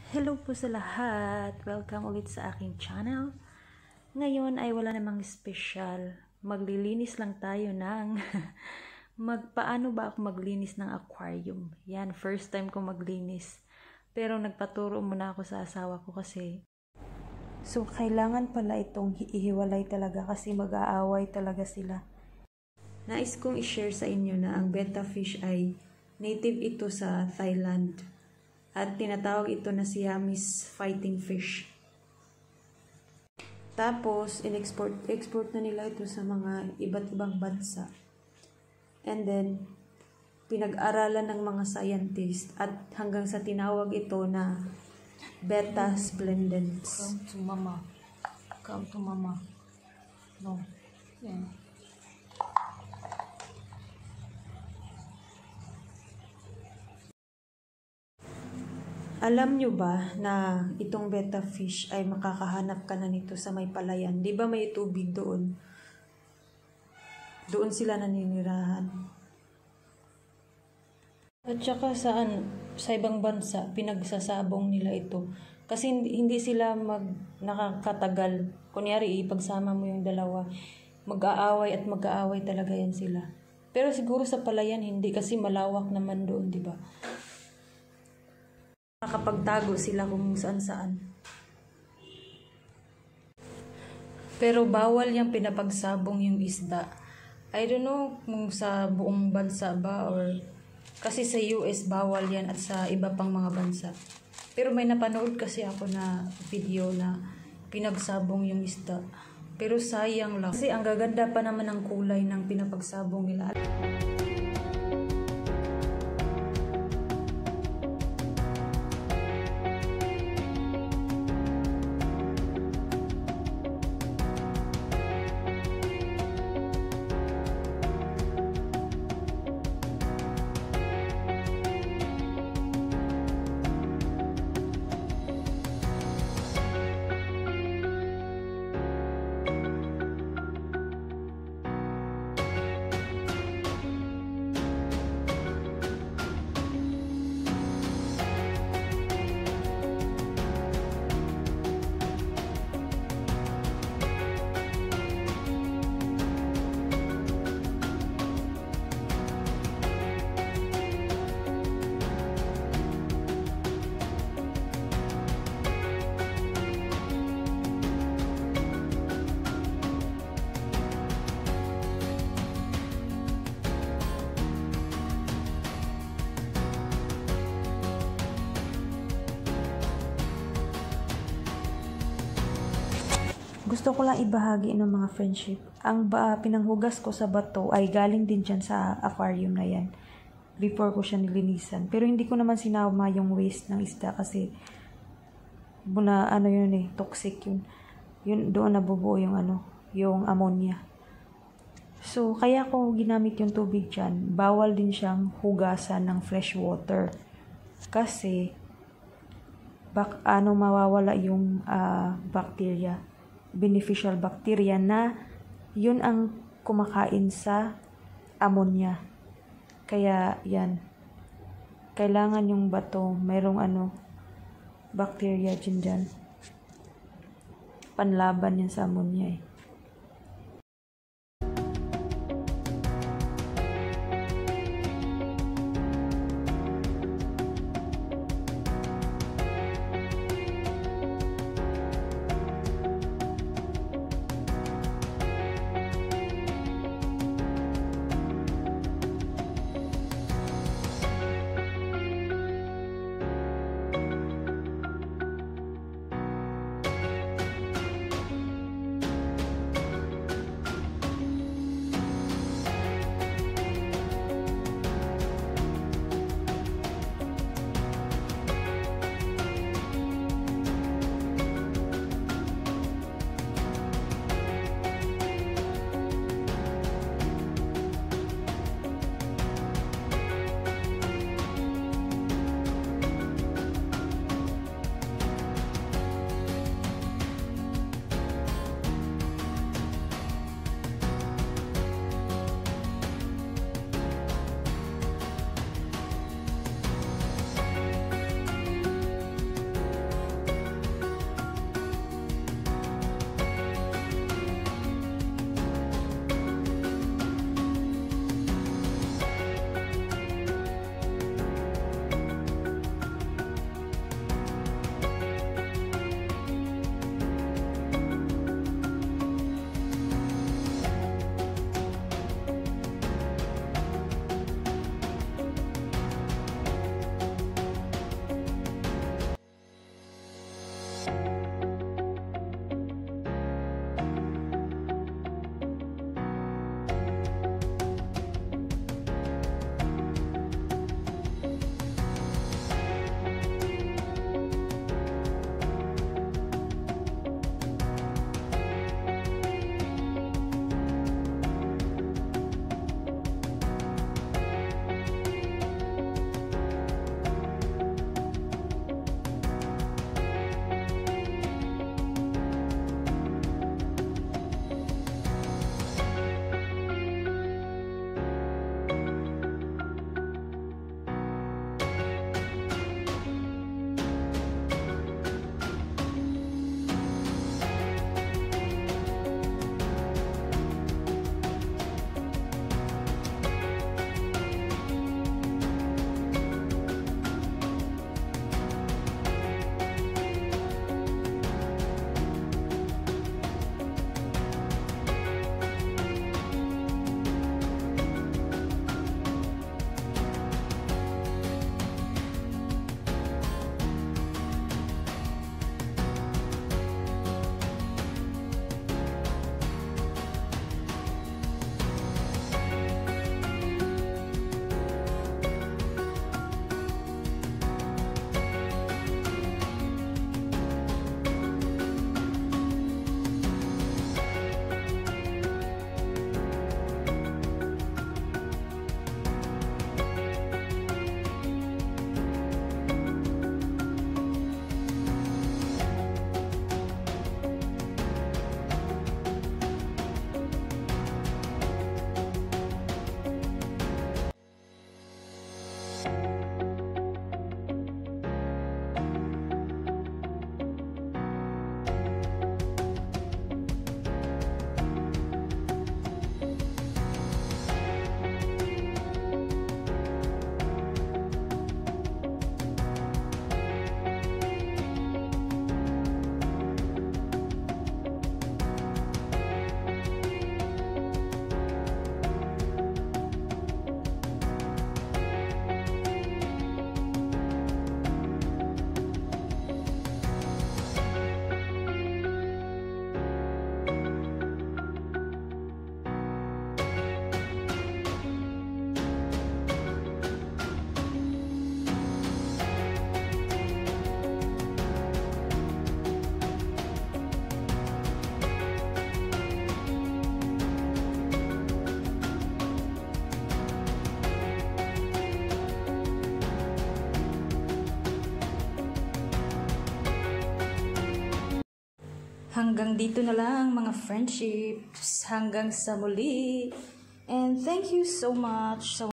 Hello po sa lahat! Welcome ulit sa aking channel. Ngayon ay wala namang special. Maglilinis lang tayo ng paano ba ako maglinis ng aquarium. Yan, first time ko maglinis. Pero nagpaturo muna ako sa asawa ko kasi. So, kailangan pala itong ihiwalay talaga kasi mag-aaway talaga sila. Nais kong i-share sa inyo na ang Betta fish ay native ito sa Thailand. At tinatawag ito na Siamese Fighting Fish. Tapos, export na nila ito sa mga iba't ibang bansa. And then, pinag-aralan ng mga scientist at hanggang sa tinawag ito na Betta Splendens. Come to mama. Come to mama. No. Yeah. Alam nyo ba na itong Betta fish ay makakahanap ka na nito sa may palayan? Di ba may tubig doon? Doon sila naninirahan. At saka sa ibang bansa, pinagsasabong nila ito. Kasi hindi sila nakakatagal. Kunyari, ipagsama mo yung dalawa, mag-aaway at mag-aaway talaga yan sila. Pero siguro sa palayan, hindi kasi malawak naman doon, di ba? Makakapagtago sila kung saan-saan. Pero bawal yung pinapagsabong yung isda. I don't know kung sa buong bansa ba or kasi sa US bawal yan at sa iba pang mga bansa. Pero may napanood kasi ako na video na pinagsabong yung isda. Pero sayang lang. Kasi ang gaganda pa naman ng kulay ng pinapagsabong nila. Gusto ko lang ibahagi ng mga friendship. Ang pinanghugas ko sa bato ay galing din dyan sa aquarium na yan. Before ko siya nilinisan. Pero hindi ko naman sinama yung waste ng isda kasi toxic yun. Yun doon nabubuo yung yung ammonia. So, kaya ko ginamit yung tubig dyan. Bawal din siyang hugasan ng fresh water. Kasi, mawawala yung bacteria. Beneficial bacteria na yun ang kumakain sa ammonia. Kaya yan. Kailangan yung bato, mayroong bacteria dyan. Panlaban yan sa ammonia eh. Hanggang dito na lang mga friendships. Hanggang sa muli. And thank you so much.